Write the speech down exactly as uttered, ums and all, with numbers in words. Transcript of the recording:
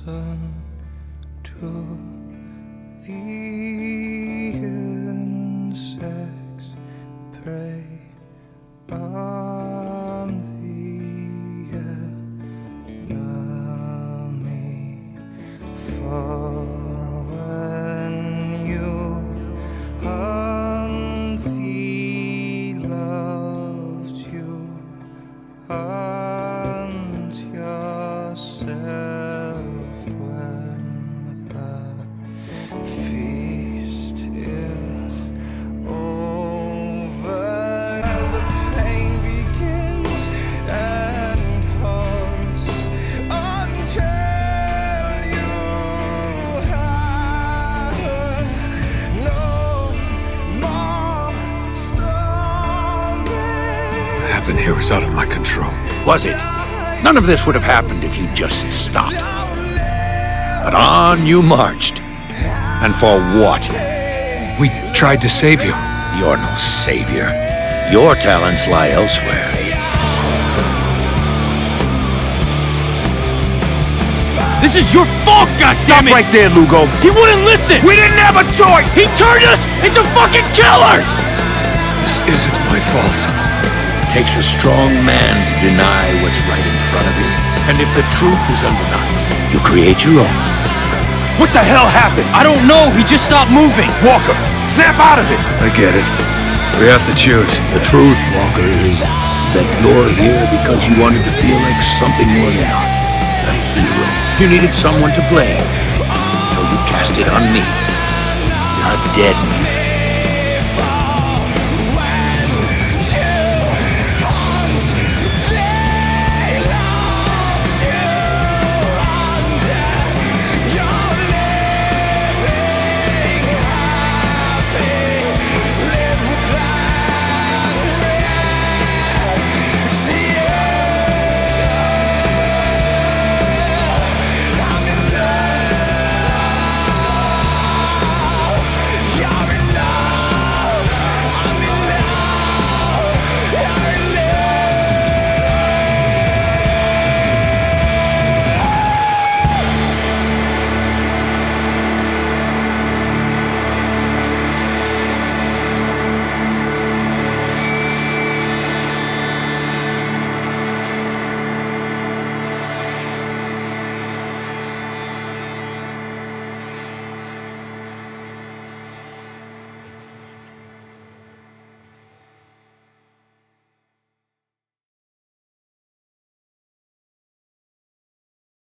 listen to the insects prey on the enemy. For when you hunt the loved, you hunt yourself. When the feast is over, the pain begins and haunts until you have no more stomach. What happened here was out of my control. Was it? None of this would have happened if you just stopped. But on you marched. And for what? We tried to save you. You're no savior. Your talents lie elsewhere. This is your fault, goddammit! Stop right there, Lugo. He wouldn't listen! We didn't have a choice! He turned us into fucking killers! This isn't my fault. It takes a strong man to deny what's right in front of him. And if the truth is undeniable, you create your own. What the hell happened? I don't know, he just stopped moving. Walker, snap out of it! I get it. We have to choose. The truth, Walker, is that you're here because you wanted to feel like something you're not. A hero. You needed someone to blame. So you cast it on me. A dead man.